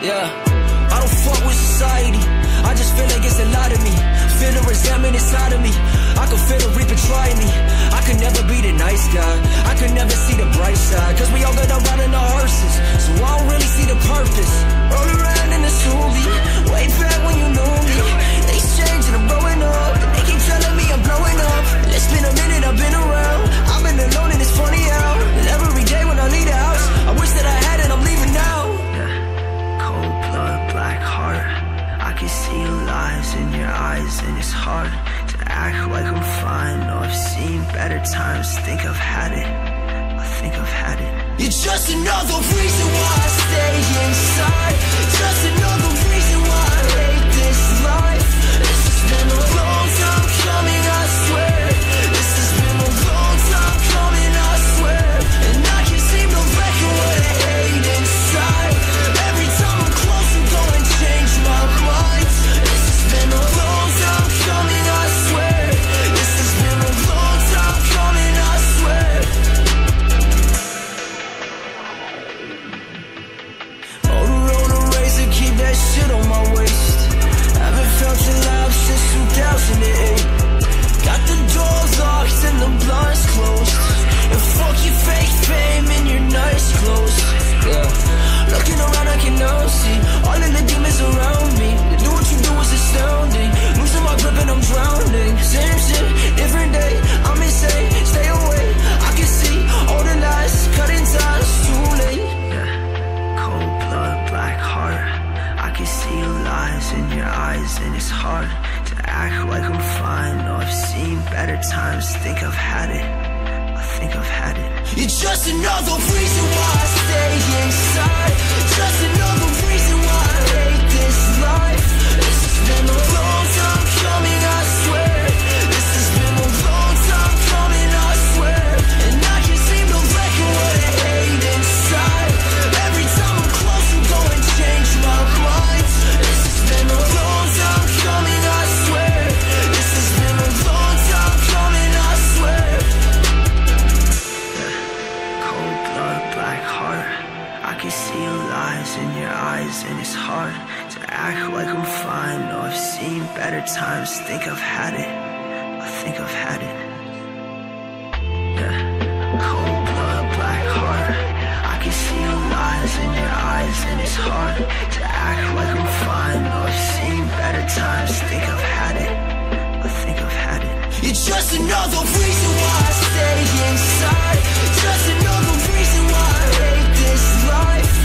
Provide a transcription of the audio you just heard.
Yeah, I don't fuck with society, I just feel like it's a lot of me. Feel the resentment inside of me, I can feel the reaper trying me. I could never be the nice guy, I could never see the bright side, cause we all got to ride in the hearses, so I don't really see the purpose. Roll around in the Subi, way back when you knew me. Things change and I'm growing up, and they keep telling me I'm blowing up. It's been a minute, I've been around, I've been alone and it's funny how every day when I leave the house, I wish that I had it, I'm leaving now. Cold blood, black heart, I can see lies in your eyes, and it's hard to act like I'm fine. No, I've seen better times, think I've had it, I think I've had it. You're just another reason why I stay inside, just another reason why I hate this life. This has been a long time coming, I swear. This has been a long time coming, I swear. And I can't seem to let go of the hate inside. Every time I'm close, I'm going to change my mind. This has been a long time coming, I swear. This has been a long time coming, I swear. Motorola Razr, keep that shit on my waist. Haven't felt alive since 2008. Got the doors locked and the blinds closed. And fuck your fake fame and your nice clothes. Yeah. Looking around, I can now see all of the demons around me. To do what you do is astounding. Losing my grip and I'm drowning. Same shit, different day, I'm insane. Stay away, I can see all the lies, cutting ties, too late. Yeah. Cold blood, black heart, I can see lies in your eyes, and it's hard to act like I'm fine. No, I've seen better times, think I've had it, I think I've had it. You're just another reason why I stay inside, just another reason why I hate this life. This has been a long time coming, I swear. This has been a long time coming, I swear. And I can't seem to let go of the hate inside. Every time I'm close, I'm going to change my mind. This has been a long time coming, I swear. This has been a long time coming, I swear. Cold blood, black heart, I can see lies in your eyes, and it's hard to act like I'm fine. No, I've seen better times, think I've had it, I think I've had it. Yeah. Cold blood, black heart, I can see lies in your eyes, and it's hard to act like I'm fine. No, I've seen better times, think I've had it, I think I've had it. You're just another reason why I stay inside, just another reason why I hate this life.